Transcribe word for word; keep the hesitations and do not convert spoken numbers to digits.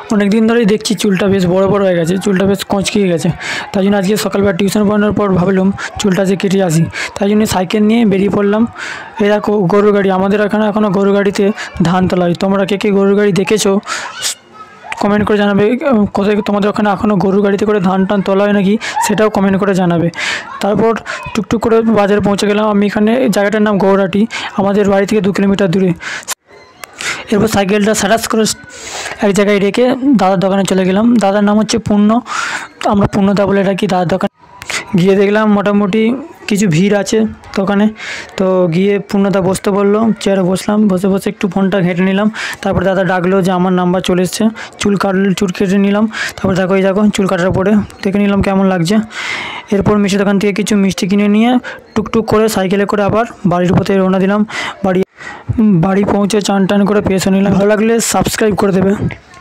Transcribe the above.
অনেক দিন ধরেই দেখছি চুলটা বেশ বড় বড় হয়ে গেছে, চুলটা বেশ কঁচকিয়ে গেছে। তাই জন্য আজকে সকালবেলা টিউশন পড়ানোর পর ভাবলাম চুলটা যে কেটে আসি। তাই জন্য সাইকেল নিয়ে বেরিয়ে পড়লাম। এই দেখো গরুর গাড়ি, আমাদের এখানে এখনও গরুর গাড়িতে ধান তোলা হয়। তোমরা কে কে গরুর গাড়ি দেখেছো কমেন্ট করে জানাবে। কোথায় তোমাদের ওখানে এখনও গরুর গাড়িতে করে ধান টান তোলা হয় নাকি, সেটাও কমেন্ট করে জানাবে। তারপর টুকটুক করে বাজারে পৌঁছে গেলাম। আমি এখানে জায়গাটার নাম গৌরাটি, আমাদের বাড়ি থেকে দু কিলোমিটার দূরে। এরপর সাইকেলটা সারাস করে এক জায়গায় রেখে দাদার দোকানে চলে গেলাম। দাদার নাম হচ্ছে পূর্ণ, আমরা পূর্ণদা বলে ডাকি। দাদার দোকানে গিয়ে দেখলাম মোটামুটি কিছু ভিড় আছে দোকানে। তো গিয়ে পূর্ণদা বসতে বললো, চেয়ারে বসলাম। বসে বসে একটু ফোনটা ঘেঁটে নিলাম। তারপর দাদা ডাকলো যে আমার নাম্বার চলে এসছে। চুল কাট চুল কেটে নিলাম। তারপর দেখো এই দেখো চুল কাটার পরে দেখে নিলাম কেমন লাগছে। এরপর মিষ্টি দোকান থেকে কিছু মিষ্টি কিনে নিয়ে টুকটুক করে সাইকেলে করে আবার বাড়ির পথে রওনা দিলাম। বাড়ি বাড়ি পৌঁছে চান টান করে ফ্রেশ হয়ে নিলাম। ভালো লাগলে সাবস্ক্রাইব করে দেবে।